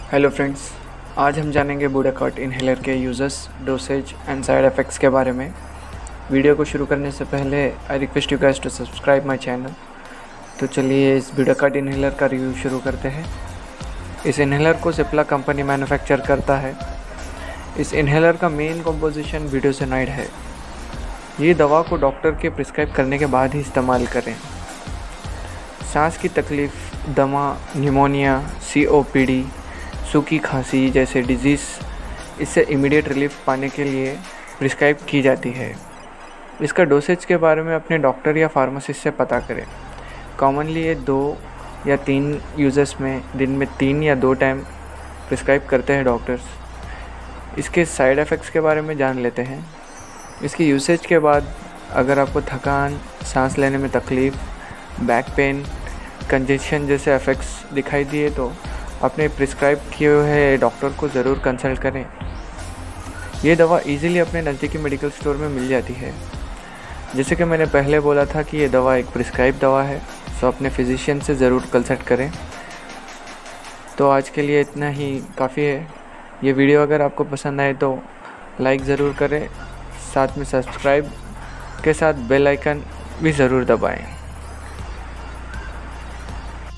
Hello friends, आज हम जानेंगे बूडाकॉट इन्हेलर के users, dosage and side effects के बारे में। वीडियो को शुरू करने से पहले I request you guys to subscribe my channel. तो चलिए इस बूडाकॉट इन्हेलर का रिव्यू शुरू करते हैं। इस इन्हेलर को सिप्ला कंपनी मैन्युफैक्चर करता है। इस इन्हेलर का मेन कंपोजिशन वीडियोसाइनाइड है। ये दवा को डॉक्टर के प्रिस्क्राइब करने के बाद ही इस्तेमाल करें। सांस की तकलीफ़, दमा, निमोनिया, COPD, सूखी खांसी जैसे डिजीज़, इससे इमीडिएट रिलीफ पाने के लिए प्रिस्क्राइब की जाती है। इसका डोसेज के बारे में अपने डॉक्टर या फार्मासिस्ट से पता करें। कॉमनली ये 2 या 3 यूज़र्स में दिन में 3 या 2 टाइम प्रिस्क्राइब करते हैं डॉक्टर्स। इसके साइड इफ़ेक्ट्स के बारे में जान लेते हैं। इसकी यूसेज के बाद अगर आपको थकान, सांस लेने में तकलीफ़, बैक पेन, कंजेशन जैसे इफ़ेक्ट्स दिखाई दिए तो अपने प्रिस्क्राइब किए हुए डॉक्टर को ज़रूर कंसल्ट करें। ये दवा इजीली अपने नज़दीकी मेडिकल स्टोर में मिल जाती है। जैसे कि मैंने पहले बोला था कि ये दवा एक प्रिस्क्राइब दवा है, सो अपने फिजिशियन से ज़रूर कंसल्ट करें। तो आज के लिए इतना ही काफ़ी है। ये वीडियो अगर आपको पसंद आए तो लाइक ज़रूर करें, साथ में सब्सक्राइब के साथ बेल आइकन भी ज़रूर दबाएं।